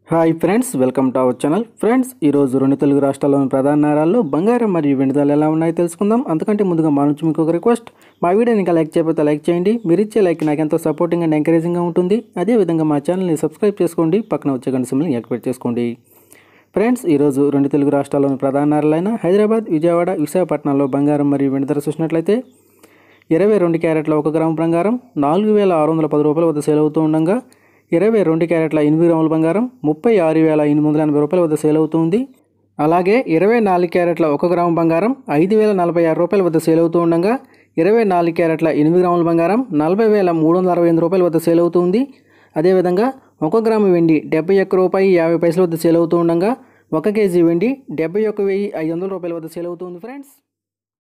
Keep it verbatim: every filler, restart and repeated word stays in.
Hi friends, welcome to our channel. Friends, ఈరోజు రెండు తెలుగు రాష్ట్రాల్లోని ప్రధాన నగరాల్లో బంగారం మరియు వెండి ధరలు ఎలా ఉన్నాయో తెలుసుకుందాం. అంతకంటే ముందుగా మా నుంచి మీకు ఒక రిక్వెస్ట్, మా వీడియోని ఇంకా లైక్ చేయకపోతే లైక్ చేయండి. మీరు ఇచ్చే లైక్ నాకు ఎంతో సపోర్టింగ్ అండ్ ఎంకరేజింగ్గా ఉంటుంది. అదేవిధంగా మా ఛానల్ని సబ్స్క్రైబ్ చేసుకోండి, పక్కన వచ్చే గంట సింబల్ని యాక్టివేట్ చేసుకోండి. ఫ్రెండ్స్, ఈరోజు రెండు తెలుగు రాష్ట్రాల్లోని ప్రధాన నగరాలైన హైదరాబాద్, విజయవాడ, విశాఖపట్నంలో బంగారం మరియు వెండి ధర చూసినట్లయితే ఇరవై రెండు క్యారెట్ల ఒక గ్రాము బంగారం నాలుగు వేల ఆరు వందల పది రూపాయల వద్ద సేల్ అవుతూ ఉండగా, ఇరవై రెండు క్యారెట్ల ఎనిమిది గ్రాముల బంగారం ముప్పై ఆరు వేల ఎనిమిది వందల ఎనభై రూపాయల వద్ద సేల్ అవుతుంది. అలాగే ఇరవై నాలుగు క్యారెట్ల ఒక గ్రాము బంగారం ఐదు వేల నలభై ఆరు రూపాయల వద్ద సేల్ అవుతూ ఉండగా, ఇరవై నాలుగు క్యారెట్ల ఎనిమిది గ్రాముల బంగారం నలభై వేల మూడు వందల అరవై ఎనిమిది రూపాయల వద్ద సేల్ అవుతుంది. అదేవిధంగా ఒక గ్రాము వెండి డెబ్బై ఒక్క రూపాయి యాభై పైసల వద్ద సేల్ అవుతూ ఉండగా, ఒక కేజీ వెండి డెబ్బై ఒక్క వెయ్యి ఐదు వందల రూపాయల వద్ద సేల్ అవుతుంది. ఫ్రెండ్స్.